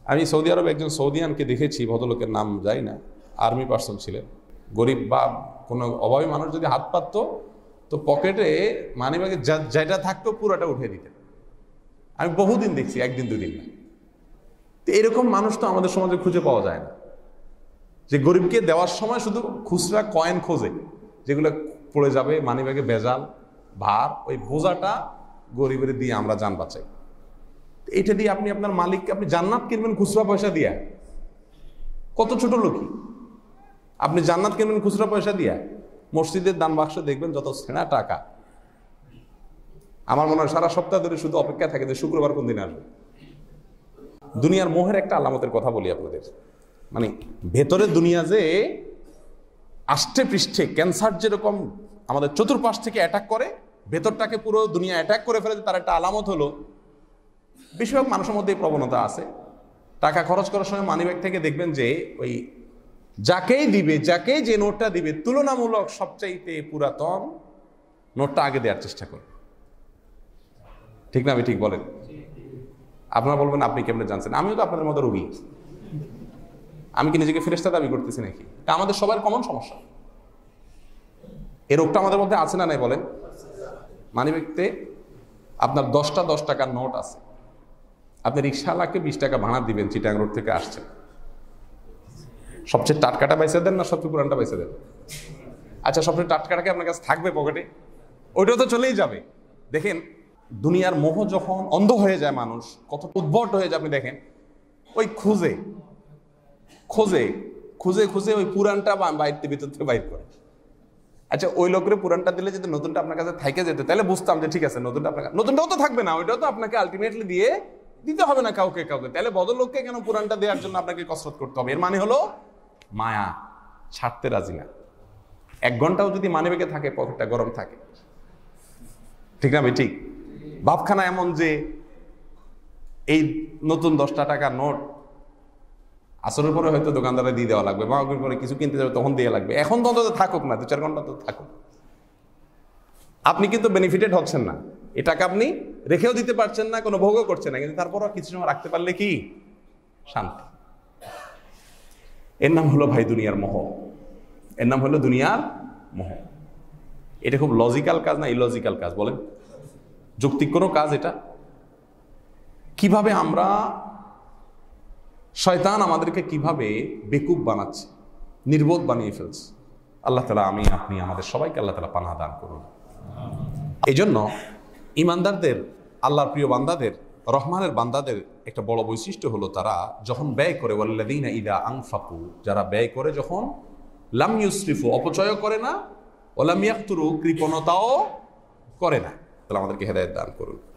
আমি সৌদি আরবে একজন সৌদিয়ানকে দেখেছি, ভদ্রলোকের নাম যাই না, আর্মি পার্সন ছিলেন, গরিব বা কোনো অভাবী মানুষ যদি হাত পাততো তো পকেটে মানিব্যাগে যেটা থাকতো পুরোটা উঠে দিতেন। আমি বহুদিন দেখছি, একদিন দুদিন না। তো এরকম মানুষ তো আমাদের সমাজে খুঁজে পাওয়া যায় না, যে গরিবকে দেওয়ার সময় শুধু খুচরা কয়েন খোঁজে, যেগুলো পড়ে যাবে মানিব্যাগে ভেজাল ভার, ওই বোঝাটা গরিবের দিয়ে আমরা যান বাঁচাই। এটা দিয়ে আপনি আপনার মালিককে আপনি জান্নাত কিনবেন খুচরা পয়সা দিয়া? কত ছোট লোকই! আপনি জান্নাত কিনবেন খুচরা পয়সা দিয়া? মসজিদের দান বাক্স দেখবেন যত সেনা টাকা। আমার মনে হয় সারা সপ্তাহ ধরে শুধু অপেক্ষা থাকে যে শুক্রবার কোন দিন আসবে। দুনিয়ার মোহের একটা আলামতের কথা বলি আপনাদের, মানে ভেতরে দুনিয়া যে আষ্টে পৃষ্ঠে ক্যান্সার যেরকম আমাদের চতুর্পাশ থেকে অ্যাটাক করে, ভেতরটাকে পুরো দুনিয়া অ্যাটাক করে ফেলে, তার একটা আলামত হলো বেশিরভাগ মানুষের মধ্যে এই প্রবণতা আছে। টাকা খরচ করার সময় মানিব্যাগ থেকে দেখবেন যে ওই যাকেই দিবে, যাকেই যে নোটটা দিবে তুলনামূলক সবচাইতে পুরাতন নোটটা আগে দেওয়ার চেষ্টা করে। ঠিক না? আমি ঠিক বলেন? আপনারা বলবেন আপনি কেমনে জানছেন? আমিও তো আপনাদের মতো রোগী। আমি কি নিজেকে ফেরেশতা দাবি করতেছি নাকি? এটা আমাদের সবার কমন সমস্যা। এই রোগটা আমাদের মধ্যে আছে না নাই বলেন? মানিব্যাগতে আপনার 10টা 10 টাকার নোট আছে, আপনি রিক্সাওয়ালাকে 20 টাকা ভাড়া দিবেন, চিটাং রোড থেকে আসছেন, সবচেয়ে টাটকাটা পয়সা দেন না সবচেয়ে পুরানটা পয়সা দেন? আচ্ছা, সবচেয়ে টাটকাটাকে আপনার কাছে থাকবে পকেটে, ওইটাও তো চলেই যাবে। দেখেন দুনিয়ার মোহ যখন অন্ধ হয়ে যায়, মানুষ কত উদ্ভট হয়ে যায়। আপনি দেখেন ওই খুঁজে খুঁজে খুঁজে খুঁজে ওই পুরানটা বাইরে ভিতর থেকে বাইর করে। আচ্ছা, ওই লোকের পুরানটা দিলে যদি নতুনটা আপনার কাছে থাইকে যেত, তাহলে বুঝতাম যে ঠিক আছে, নতুনটা আপনার নতুনটাও তো থাকবে না, ওইটাও তো আপনাকে আলটিমেটলি দিয়ে দিতে হবে না কাউকে কাউকে। তাহলে বদল লোককে কেন পুরানটা দেওয়ার জন্য আপনাকে কসরত করতে হবে? এর মানে হলো মায়া, ছাড়তে রাজি না। 1 ঘন্টাও যদি মানিব্যাগে থাকে, পকেটটা গরম থাকে। ঠিক না? ঠিক। ভাবখানা এমন যে এই নতুন 10টা টাকার নোট আসরের পরে হয়তো দোকানদারে দিয়ে দেওয়া লাগবে, বা পরে কিছু কিনতে যাবে তখন দিয়ে লাগবে। এখন তো অন্তত থাকুক না, 2-4 ঘন্টা তো থাকুক। আপনি কিন্তু বেনিফিটেড হচ্ছেন না, এ টাকা আপনি রেখেও দিতে পারছেন না, কোনো ভোগও করছেন না, কিন্তু তারপরও কিছু সময় রাখতে পারলে কি শান্তি। এর নাম হলো ভাই দুনিয়ার মোহ, এর নাম হলো দুনিয়ার মোহ। এটা খুব লজিক্যাল কাজ না ইলজিক্যাল কাজ বলেন? যৌক্তিক কোনো কাজ এটা? কিভাবে আমরা, শয়তান আমাদেরকে কিভাবে বেকুব বানাচ্ছে, নির্বোধ বানিয়ে ফেলছে। আল্লাহ তাআলা, আমি আপনি আমাদের সবাইকে আল্লাহ তাআলা পানাহ দান করুন। এই জন্য ইমানদারদের, আল্লাহর প্রিয় বান্দাদের, রহমানের বান্দাদের একটা বড় বৈশিষ্ট্য হলো তারা যখন ব্যয় করে, ওয়াল্লাযীনা ইযা আনফাকু, যারা ব্যয় করে যখন, লাম ইউসরিফু, অপচয় করে না, ওয়া লাম ইয়াকতুরু, কৃপণতাও করে না। তাহলে আমাদেরকে হেদায়েত দান করুন।